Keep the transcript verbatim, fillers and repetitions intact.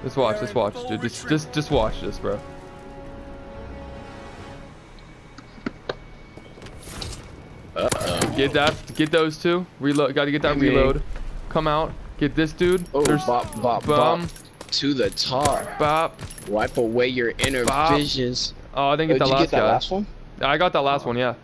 Just watch, just watch, dude. Just, just, just watch this, bro. Uh-oh. Get that, get those two. Reload, gotta get that reload. Come out, get this dude. Oh, There's bop, bop, bum, bop. To the top. bop. Wipe away your inner Bop. visions. Oh, I didn't get Oh, that did you last get that guy. last one? I got that last one, yeah.